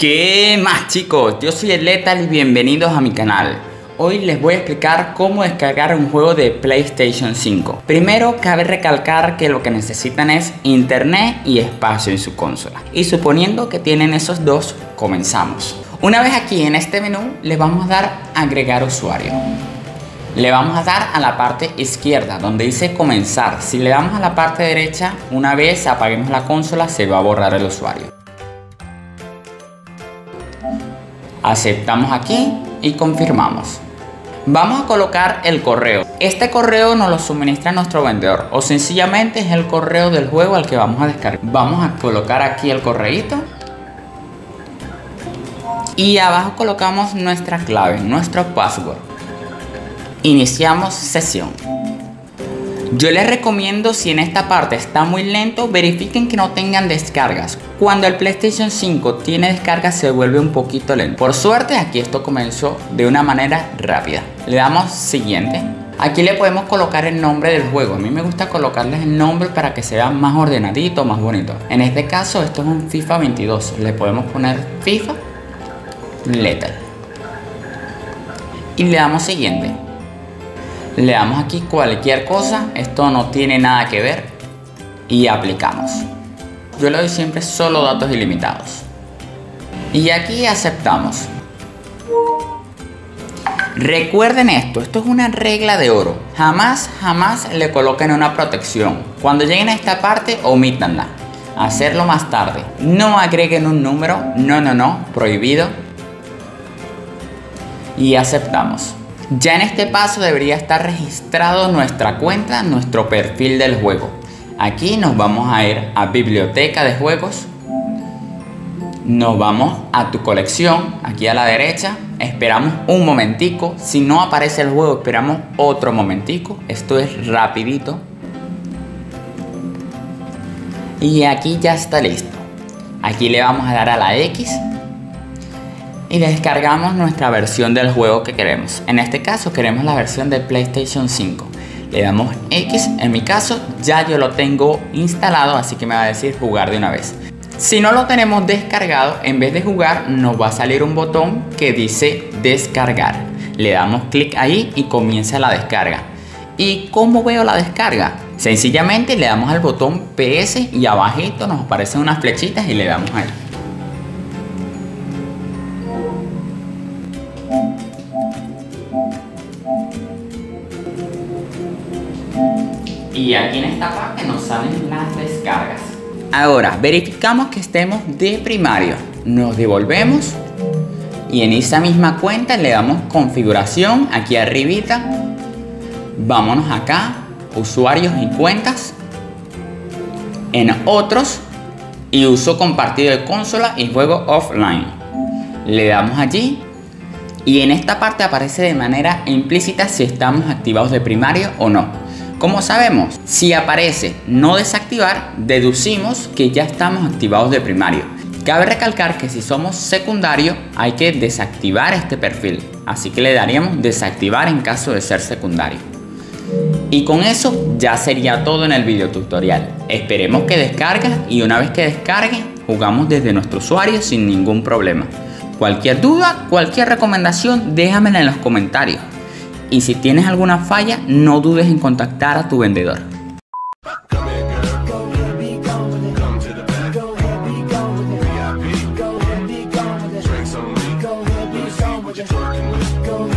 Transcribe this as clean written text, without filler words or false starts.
¿Qué más, chicos? Yo soy el Lethal y bienvenidos a mi canal. Hoy les voy a explicar cómo descargar un juego de PlayStation 5. Primero, cabe recalcar que lo que necesitan es internet y espacio en su consola. Y suponiendo que tienen esos dos, comenzamos. Una vez aquí en este menú, les vamos a dar agregar usuario. Le vamos a dar a la parte izquierda donde dice comenzar. Si le damos a la parte derecha, una vez apaguemos la consola se va a borrar el usuario. Aceptamos aquí y confirmamos. Vamos a colocar el correo. Este correo nos lo suministra nuestro vendedor o sencillamente es el correo del juego al que vamos a descargar. Vamos a colocar aquí el correíto y abajo colocamos nuestra clave, nuestro password. Iniciamos sesión. Yo les recomiendo, si en esta parte está muy lento, verifiquen que no tengan descargas. Cuando el PlayStation 5 tiene descargas se vuelve un poquito lento. Por suerte aquí esto comenzó de una manera rápida. Le damos siguiente. Aquí le podemos colocar el nombre del juego. A mí me gusta colocarles el nombre para que se vea más ordenadito, más bonito. En este caso esto es un FIFA 22. Le podemos poner FIFA Lethal. Y le damos siguiente. Le damos aquí cualquier cosa, esto no tiene nada que ver y aplicamos. Yo le doy siempre solo datos ilimitados. Y aquí aceptamos. Recuerden esto es una regla de oro. Jamás le coloquen una protección. Cuando lleguen a esta parte, omítanla. Hacerlo más tarde. No agreguen un número, no, prohibido. Y aceptamos. Ya en este paso debería estar registrado nuestra cuenta, nuestro perfil del juego. Aquí nos vamos a ir a biblioteca de juegos. Nos vamos a tu colección, aquí a la derecha. Esperamos un momentico. Si no aparece el juego, esperamos otro momentico. Esto es rapidito. Y aquí ya está listo. Aquí le vamos a dar a la X. Y descargamos nuestra versión del juego que queremos. En este caso queremos la versión de PlayStation 5. Le damos X. En mi caso ya yo lo tengo instalado, así que me va a decir jugar de una vez. Si no lo tenemos descargado, en vez de jugar nos va a salir un botón que dice descargar. Le damos clic ahí y comienza la descarga. ¿Y cómo veo la descarga? Sencillamente le damos al botón PS y abajito nos aparecen unas flechitas y le damos ahí. Y aquí en esta parte nos salen las descargas. Ahora verificamos que estemos de primario. Nos devolvemos y en esa misma cuenta le damos configuración aquí arribita. Vámonos acá, usuarios y cuentas. En otros y uso compartido de consola y juego offline. Le damos allí. Y en esta parte aparece de manera implícita si estamos activados de primario o no. ¿Cómo sabemos? Si aparece no desactivar, deducimos que ya estamos activados de primario. Cabe recalcar que si somos secundario hay que desactivar este perfil. Así que le daríamos desactivar en caso de ser secundario. Y con eso ya sería todo en el video tutorial. Esperemos que descargue y una vez que descargue jugamos desde nuestro usuario sin ningún problema. Cualquier duda, cualquier recomendación, déjamela en los comentarios. Y si tienes alguna falla, no dudes en contactar a tu vendedor. Go